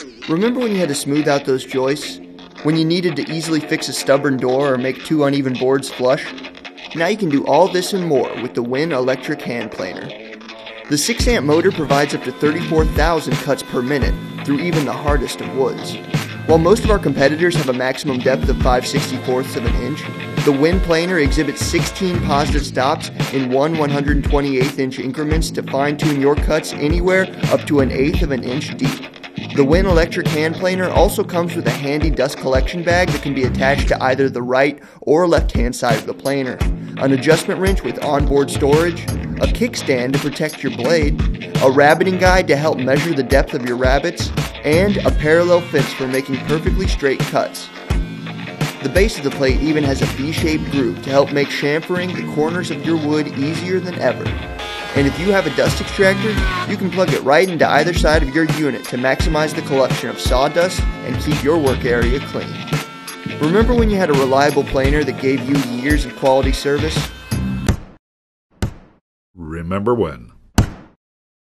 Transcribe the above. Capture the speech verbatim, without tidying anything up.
Remember when you had to smooth out those joists? When you needed to easily fix a stubborn door or make two uneven boards flush? Now you can do all this and more with the Win Electric Hand Planer. The six amp motor provides up to thirty-four thousand cuts per minute through even the hardest of woods. While most of our competitors have a maximum depth of five sixty-fourths of an inch, the Win Planer exhibits sixteen positive stops in one one hundred twenty-eighth inch increments to fine-tune your cuts anywhere up to an eighth of an inch deep. The Win Electric Hand Planer also comes with a handy dust collection bag that can be attached to either the right or left-hand side of the planer, an adjustment wrench with onboard storage, a kickstand to protect your blade, a rabbiting guide to help measure the depth of your rabbets, and a parallel fence for making perfectly straight cuts. The base of the plate even has a V-shaped groove to help make chamfering the corners of your wood easier than ever. And if you have a dust extractor, you can plug it right into either side of your unit to maximize the collection of sawdust and keep your work area clean. Remember when you had a reliable planer that gave you years of quality service? Remember when?